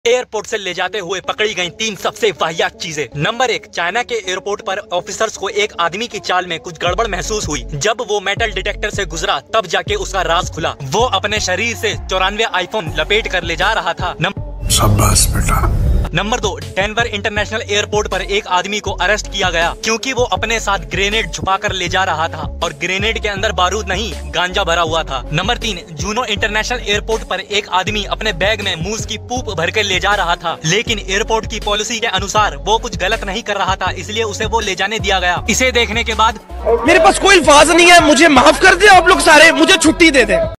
Airport से ले जाते हुए पकड़ी गई 3 सबसे वाहियात चीजें। नंबर 1, चाइना के एयरपोर्ट पर ऑफिसर्स को एक आदमी की चाल में कुछ गड़बड़ महसूस हुई। जब वो मेटल डिटेक्टर से गुजरा तब जाके उसका राज खुला। वो अपने शरीर से 94 आईफोन लपेट कर ले जा रहा था। शाबाश बेटा। नंबर 2, डेनवर इंटरनेशनल एयरपोर्ट पर एक आदमी को अरेस्ट किया गया क्योंकि वो अपने साथ ग्रेनेड छुपाकर ले जा रहा था और ग्रेनेड के अंदर बारूद नहीं गांजा भरा हुआ था। नंबर 3, जूनो इंटरनेशनल एयरपोर्ट पर एक आदमी अपने बैग में मूस की पूप भर के ले जा रहा था, लेकिन एयरपोर्ट की पॉलिसी के अनुसार वो कुछ गलत नहीं कर रहा था, इसलिए उसे वो ले जाने दिया गया। इसे देखने के बाद मेरे पास कोई अल्फाज नहीं है, मुझे माफ कर दे आप लोग सारे, मुझे छुट्टी दे दे।